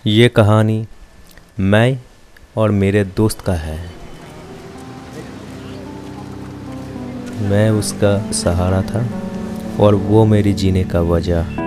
ये कहानी मैं और मेरे दोस्त का है। मैं उसका सहारा था और वो मेरी जीने का वजह।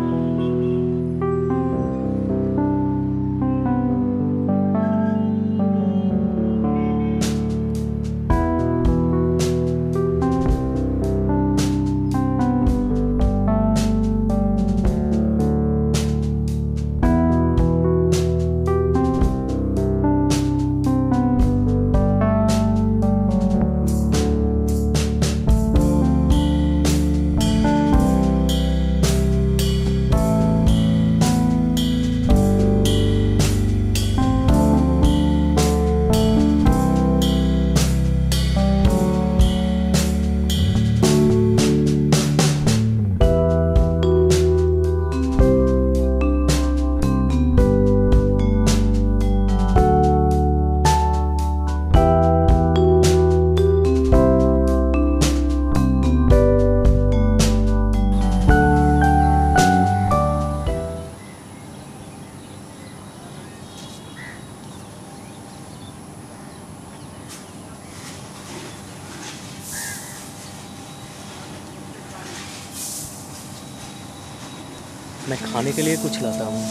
मैं खाने के लिए कुछ लाता हूँ।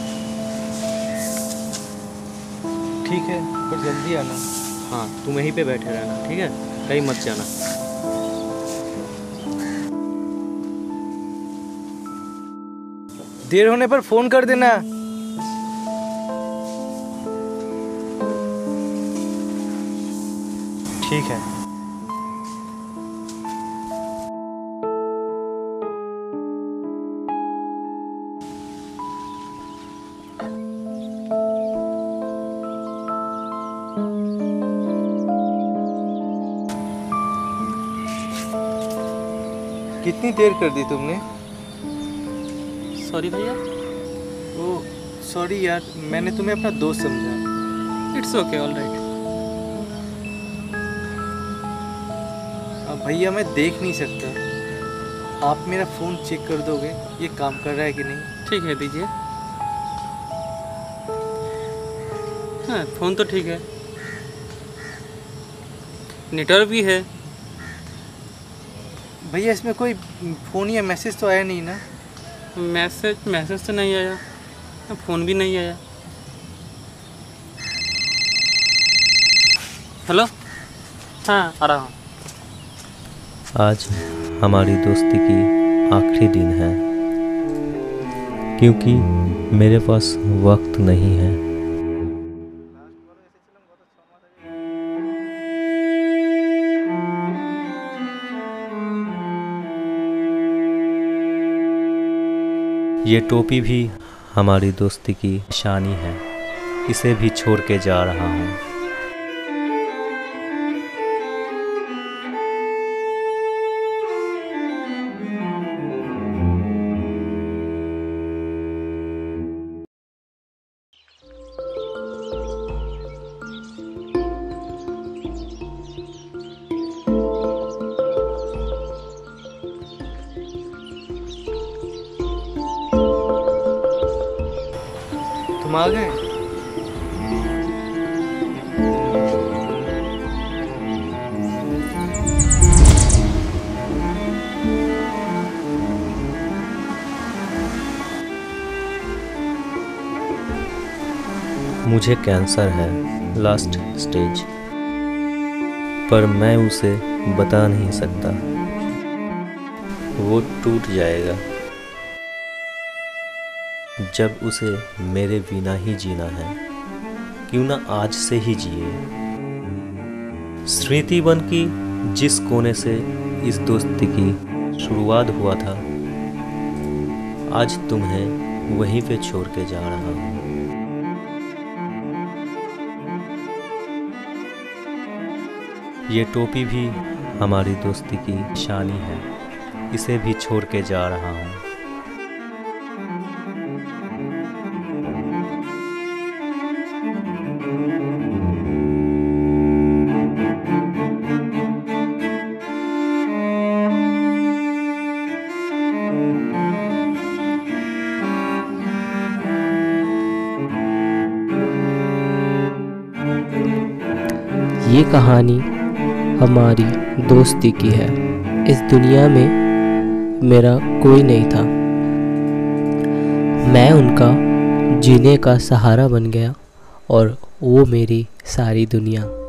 ठीक है, पर जल्दी आना। हाँ, तुम यहीं पे बैठे रहना, ठीक है? कहीं मत जाना। देर होने पर फोन कर देना। ठीक है। कितनी देर कर दी तुमने? सॉरी भैया। ओ सॉरी यार, मैंने तुम्हें अपना दोस्त समझा। It's okay, all right. अब भैया मैं देख नहीं सकता, आप मेरा फ़ोन चेक कर दोगे ये काम कर रहा है कि नहीं? ठीक है, दीजिए। हाँ, फ़ोन तो ठीक है, नेटवर्क भी है। भैया इसमें कोई फ़ोन या मैसेज तो आया नहीं ना? मैसेज तो नहीं आया, फ़ोन भी नहीं आया। हेलो, हाँ आ रहा हूँ। आज हमारी दोस्ती की आखिरी दिन है, क्योंकि मेरे पास वक्त नहीं है। ये टोपी भी हमारी दोस्ती की निशानी है, इसे भी छोड़ के जा रहा हूँ। तुम आ गए? मुझे कैंसर है, लास्ट स्टेज, पर मैं उसे बता नहीं सकता। वो टूट जाएगा जब उसे मेरे बिना ही जीना है। क्यों ना आज से ही जिए। स्मृतिबन की जिस कोने से इस दोस्ती की शुरुआत हुआ था, आज तुम्हें वहीं पे छोड़ के जा रहा हूँ। ये टोपी भी हमारी दोस्ती की निशानी है, इसे भी छोड़ के जा रहा हूँ। ये कहानी हमारी दोस्ती की है। इस दुनिया में मेरा कोई नहीं था, मैं उनका जीने का सहारा बन गया और वो मेरी सारी दुनिया।